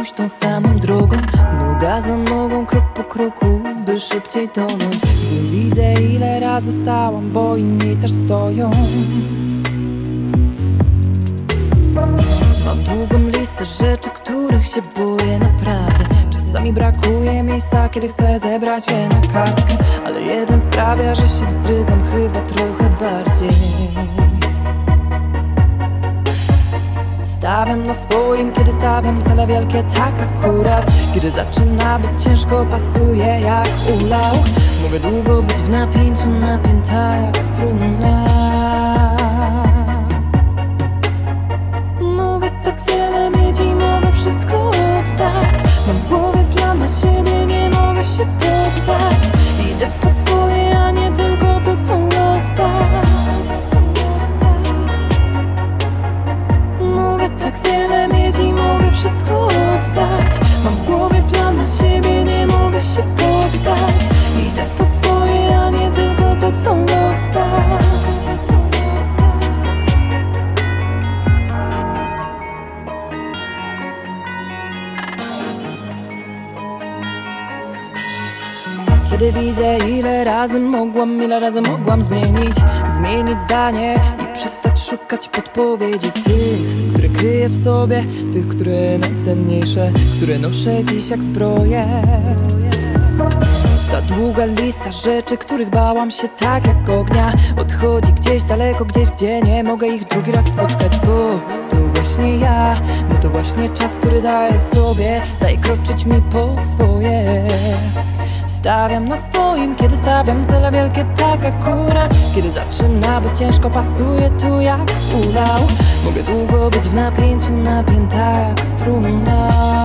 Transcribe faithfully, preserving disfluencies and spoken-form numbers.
pójść tą samą drogą, noga za nogą, krok po kroku, by szybciej tonąć. Gdy widzę, ile razy stałam, bo inni też stoją. Mam długą listę rzeczy, których się boję naprawdę. Czasami brakuje miejsca, kiedy chcę zebrać je na kartkę, ale jeden sprawia, że się wzdrygam chyba trochę bardziej. Stawiam na swoim, kiedy stawiam cele wielkie, tak akurat. Kiedy zaczyna być ciężko, pasuje jak ulał. Mogę długo być w napięciu, napięta jak struna. Mogę tak wiele mieć i mogę wszystko oddać. Mam w głowie plan na siebie, nie mogę się poddać. Idę po swoje, a nie tylko to, co los da. Mogę tak wiele mieć i mogę wszystko oddać. Mam w głowie plan na siebie, nie mogę się poddać. Idę po swoje, a nie tylko to, co los da. Kiedy widzę, ile razy mogłam, ile razy mogłam zmienić Zmienić zdanie i przestać szukać podpowiedzi tych, które kryję w sobie, tych, które najcenniejsze, które noszę dziś jak zbroję. Ta długa lista rzeczy, których bałam się tak jak ognia, odchodzi gdzieś daleko, gdzieś, gdzie nie mogę ich drugi raz spotkać. Bo to właśnie ja, bo to właśnie czas, który daje sobie, daje kroczyć mi po swoje. Stawiam na swoim, kiedy stawiam cele wielkie, tak akurat. Kiedy zaczyna być ciężko, pasuje tu jak ulał. Mogę długo być w napięciu, napięta jak struna.